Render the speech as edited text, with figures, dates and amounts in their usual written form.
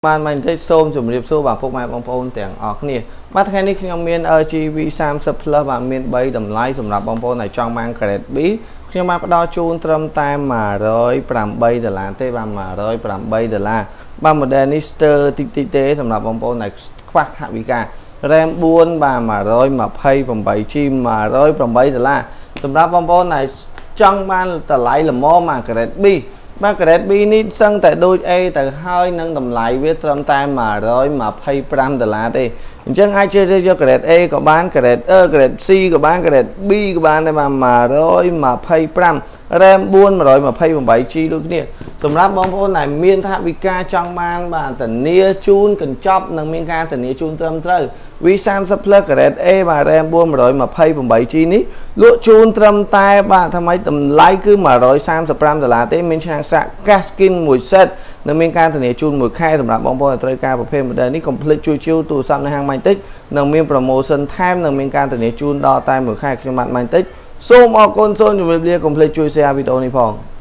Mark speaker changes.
Speaker 1: បានមិនទេសូមជម្រាបសួរបាទពុកម៉ែបងប្អូនទាំងអស់គ្នាបាទថ្ងៃនេះខ្ញុំមាន RGB 30 Plus បាទមាន3តម្លៃសម្រាប់បងប្អូនដែលចង់បាន Grade B ខ្ញុំបានផ្ដល់ជូនត្រឹមតែ$108ទេបាទ$108បាទ model នេះ Stir តិចទេសម្រាប់បងប្អូនដែលខ្វះថវិកា RAM 4បាទ 128G $108សម្រាប់បងប្អូនដែលចង់បានតម្លៃល្មមមក Grade B បាទ Grade B នេះសឹងតែដូច A ទៅហើយនឹងតម្លៃវាត្រឹមតែ$125ទេអញ្ចឹងអាចជ្រើសរើសយក Grade A ក៏បាន Grade Grade C ក៏បាន Grade B ក៏បានដែរបាទ125 RAM 4 128G ដូចគ្នាសម្រាប់បងប្អូនដែលមានថវិកាចង់បានបាទធានាជូនកញ្ចប់និងមានការធានាជូនត្រឹមត្រូវ V30 Plus Grade A បាទ RAM 4 128G នេះលក់ជូនត្រឹមតែបាទថ្មីតម្លៃគឺ$135ទេមានឆ្នាំងសាក Gas Skin មួយ set និងមានការធានាជូនមួយខែសម្រាប់បងប្អូនដែលត្រូវការប្រភេទ model នេះ complete ជួយជូនទូរស័ព្ទនៅហាង Mytech និងមាន promotion ថែមនិងមានការធានាជូនដល់តែមួយខែខ្ញុំបាទ Mytech សូមអរគុណសូមជម្រាបលា complete ជួយ share វីដេអូនេះផង